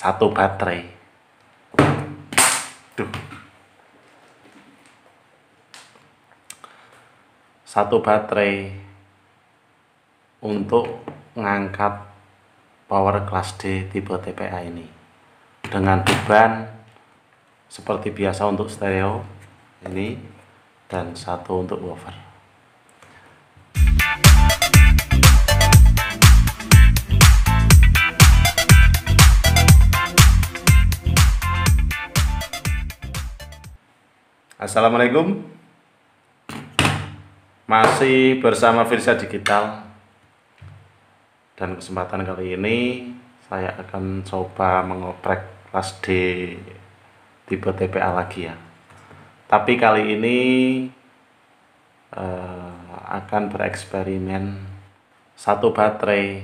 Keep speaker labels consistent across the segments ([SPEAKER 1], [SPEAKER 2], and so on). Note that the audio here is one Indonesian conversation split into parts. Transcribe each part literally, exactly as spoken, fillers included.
[SPEAKER 1] satu baterai. Duh. Satu baterai untuk ngangkat power class D tipe T P A ini dengan beban seperti biasa untuk stereo ini dan satu untuk woofer. Assalamualaikum, masih bersama Firsa Digital, dan kesempatan kali ini saya akan coba mengoprek kelas D tipe T P A lagi ya. Tapi kali ini eh, akan bereksperimen satu baterai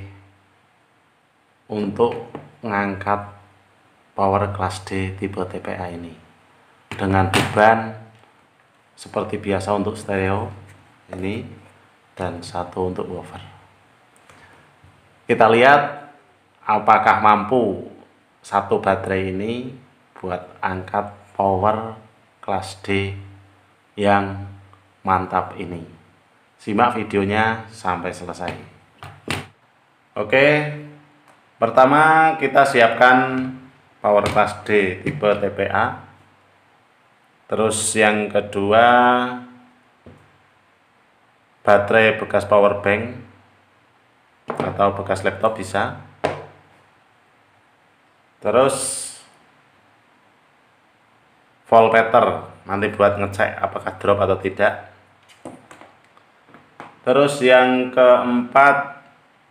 [SPEAKER 1] untuk ngangkat power kelas D tipe T P A ini dengan beban seperti biasa untuk stereo ini dan satu untuk woofer. Kita lihat apakah mampu satu baterai ini buat angkat power kelas D yang mantap ini. Simak videonya sampai selesai. Oke, pertama kita siapkan power kelas D tipe T P A. Terus yang kedua, baterai bekas power bank atau bekas laptop bisa. Terus voltmeter nanti buat ngecek apakah drop atau tidak. Terus yang keempat,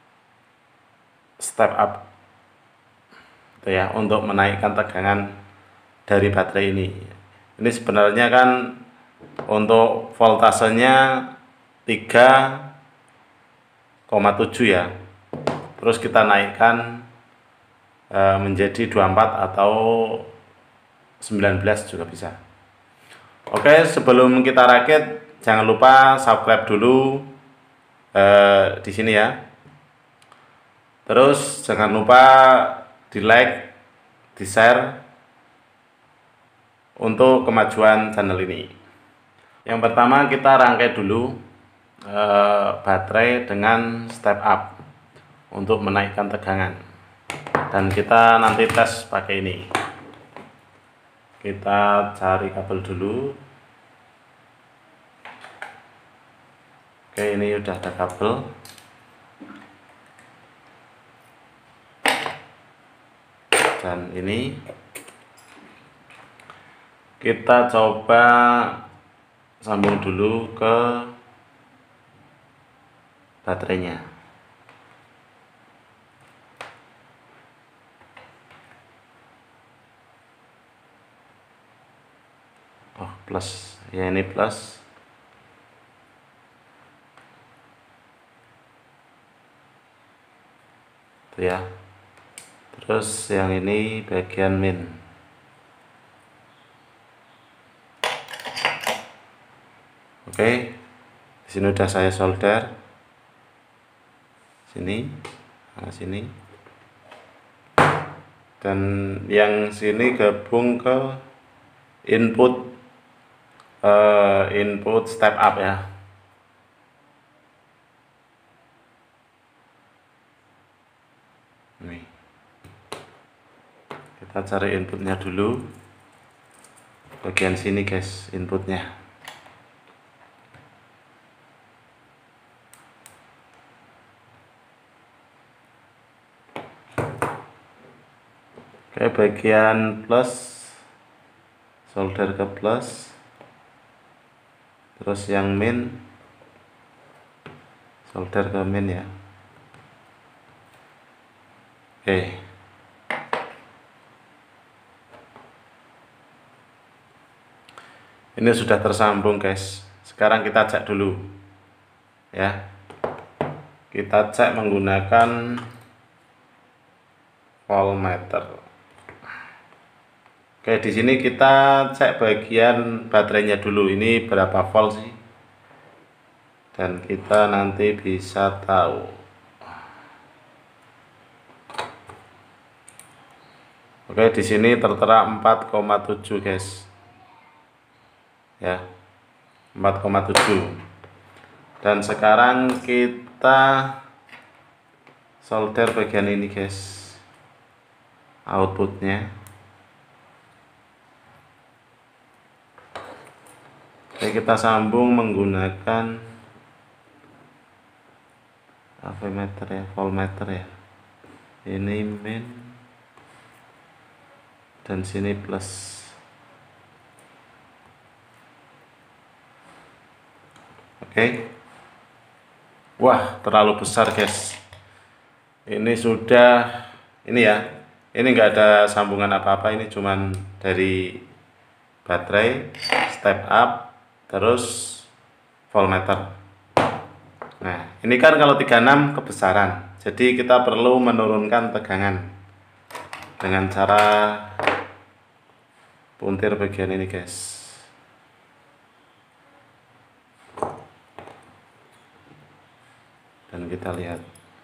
[SPEAKER 1] step up itu ya, untuk menaikkan tegangan dari baterai ini. Ini sebenarnya kan untuk voltasenya tiga koma tujuh ya. Terus kita naikkan e, menjadi dua puluh empat atau sembilan belas juga bisa. Oke, sebelum kita rakit jangan lupa subscribe dulu e, di sini ya. Terus jangan lupa di like, di share untuk kemajuan channel ini. Yang pertama kita rangkai dulu e, baterai dengan step up untuk menaikkan tegangan, dan kita nanti tes pakai ini. Kita cari kabel dulu. Oke, ini udah ada kabel. Dan ini kita coba sambung dulu ke baterainya. Oh, plus ya, ini plus. Itu ya. Terus yang ini bagian min. Oke, di sini udah saya solder. Sini, nah sini, dan yang sini gabung ke input uh, input step up ya. Nih, kita cari inputnya dulu. Bagian sini guys, inputnya. Oke, bagian plus, solder ke plus. Terus yang min, solder ke min ya. Oke, ini sudah tersambung guys. Sekarang kita cek dulu ya. Kita cek menggunakan voltmeter. Oke, di sini kita cek bagian baterainya dulu. Ini berapa volt sih? Dan kita nanti bisa tahu. Oke, di sini tertera empat koma tujuh, guys. Ya, empat koma tujuh. Dan sekarang kita solder bagian ini, guys. Outputnya. Oke, kita sambung menggunakan voltmeter ya, voltmeter ya. Ini min dan sini plus. Oke. Wah, terlalu besar, guys. Ini sudah, ini ya. Ini enggak ada sambungan apa-apa, ini cuman dari baterai, step up, terus voltmeter. Nah, ini kan kalau tiga puluh enam kebesaran. Jadi kita perlu menurunkan tegangan dengan cara puntir bagian ini, guys. Dan kita lihat.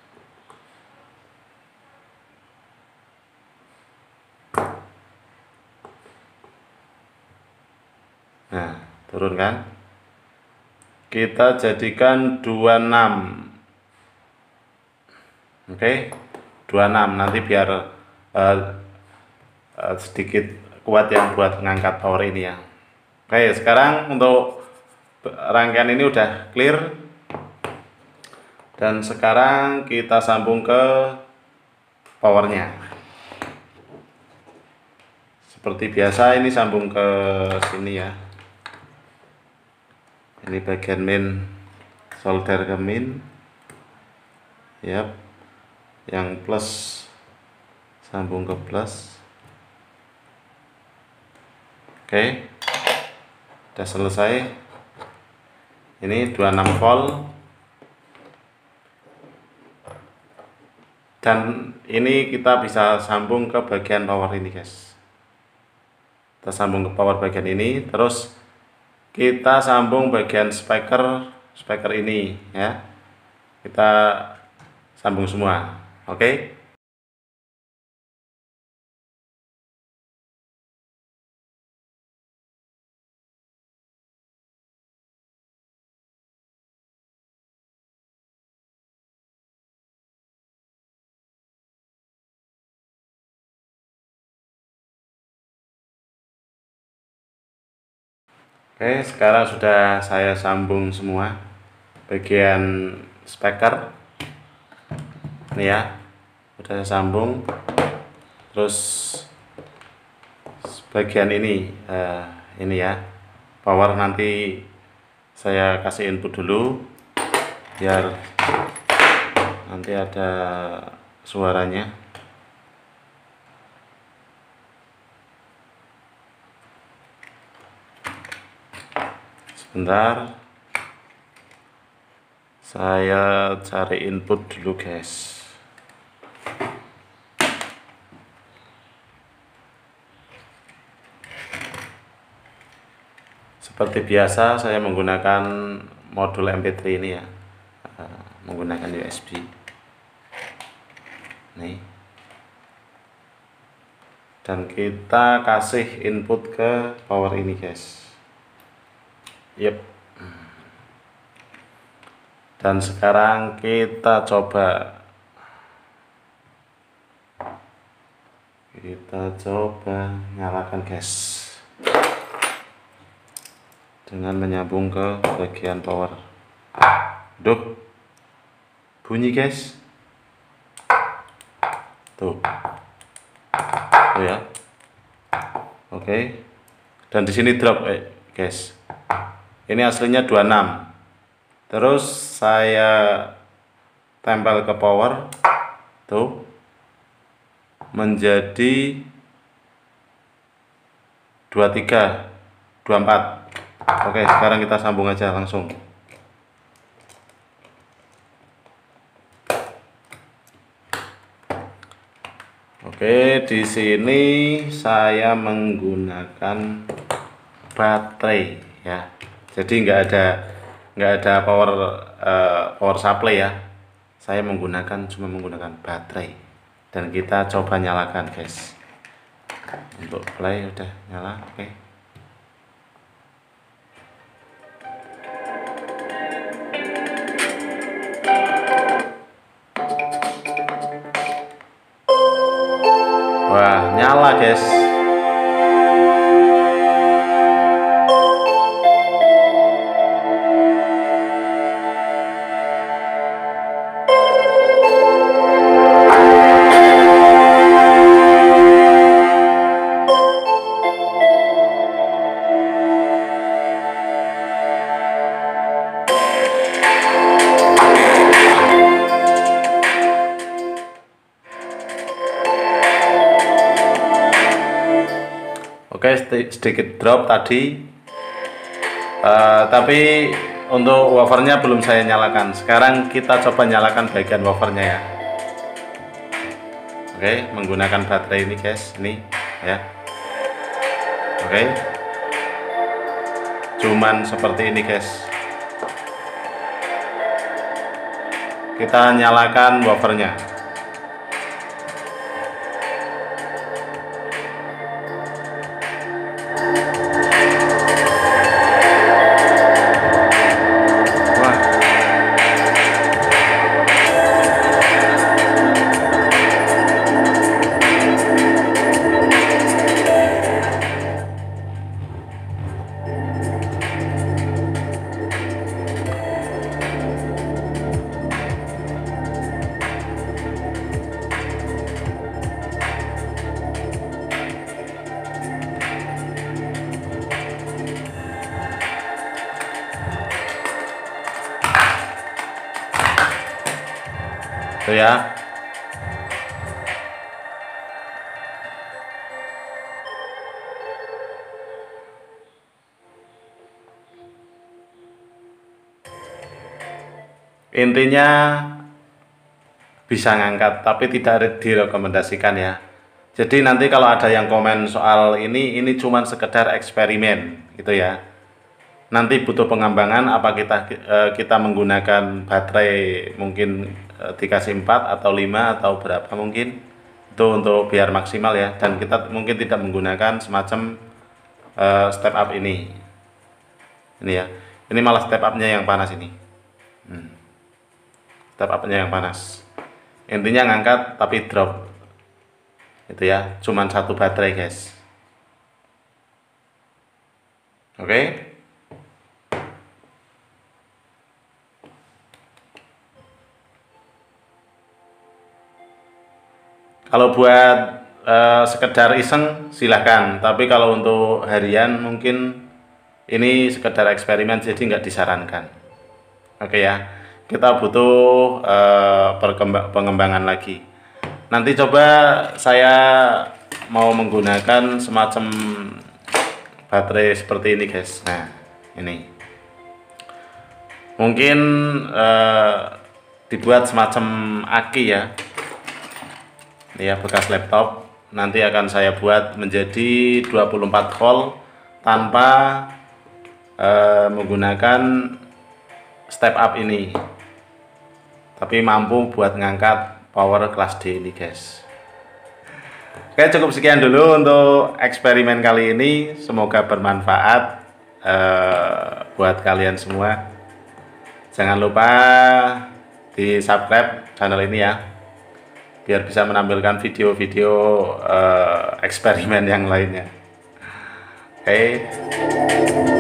[SPEAKER 1] Nah, turun kan? Kita jadikan dua puluh enam. Oke, dua puluh enam nanti biar uh, uh, sedikit kuat yang buat ngangkat power ini ya. Oke, sekarang untuk rangkaian ini udah clear. Dan sekarang kita sambung ke powernya. Seperti biasa ini sambung ke sini ya. Ini bagian min, solder ke min. Yap. Yang plus sambung ke plus. Oke. Udah selesai. Ini dua puluh enam volt. Dan ini kita bisa sambung ke bagian power ini, guys. Kita sambung ke power bagian ini, terus kita sambung bagian speaker speaker ini ya. Kita sambung semua. Oke. Oke, sekarang sudah saya sambung semua bagian speaker. Ini ya, sudah saya sambung. Terus bagian ini, uh, ini ya, power nanti saya kasih input dulu, biar nanti ada suaranya. Sebentar, saya cari input dulu, guys. Seperti biasa saya menggunakan modul M P tiga ini ya, menggunakan U S B. Nih. Dan kita kasih input ke power ini, guys. Yep. Dan sekarang kita coba kita coba nyalakan, guys, dengan menyambung ke bagian power. Duh, bunyi, guys. Tuh, tuh ya. Oke. Dan di sini drop, eh, guys. Ini aslinya dua puluh enam. Terus saya tempel ke power. Tuh. Menjadi dua puluh tiga, dua puluh empat. Oke, sekarang kita sambung aja langsung. Oke, di sini saya menggunakan baterai ya. Jadi nggak ada nggak ada power uh, power supply ya. Saya menggunakan cuma menggunakan baterai. Dan kita coba nyalakan, guys. Untuk play udah nyala. Oke. Wah, nyala guys. Oke, sedikit drop tadi, uh, tapi untuk wafernya belum saya nyalakan. Sekarang kita coba nyalakan bagian wafernya ya. Oke, menggunakan baterai ini guys, ini ya. Oke, cuman seperti ini guys. Kita nyalakan wafernya. Tuh ya. Intinya bisa ngangkat, tapi tidak direkomendasikan ya. Jadi nanti kalau ada yang komen soal ini, ini cuma sekedar eksperimen gitu ya. Nanti butuh pengembangan, apa kita kita menggunakan baterai mungkin dikasih empat atau lima atau berapa mungkin itu untuk biar maksimal ya, dan kita mungkin tidak menggunakan semacam uh, step up ini ini ya, ini malah step upnya yang panas ini. hmm. Step upnya yang panas, intinya ngangkat tapi drop itu ya, cuman satu baterai guys. Oke, okay. Kalau buat uh, sekedar iseng silahkan, tapi kalau untuk harian mungkin ini sekedar eksperimen, jadi nggak disarankan. Oke ya, kita butuh uh, pengembangan lagi. Nanti coba saya mau menggunakan semacam baterai seperti ini guys. Nah ini mungkin uh, dibuat semacam aki ya. Ya, bekas laptop, nanti akan saya buat menjadi dua puluh empat volt tanpa eh, menggunakan step up ini, tapi mampu buat ngangkat power kelas D ini guys. Oke, cukup sekian dulu untuk eksperimen kali ini, semoga bermanfaat eh, buat kalian semua. Jangan lupa di subscribe channel ini ya, biar bisa menampilkan video-video uh, eksperimen yang lainnya. Oke. Okay.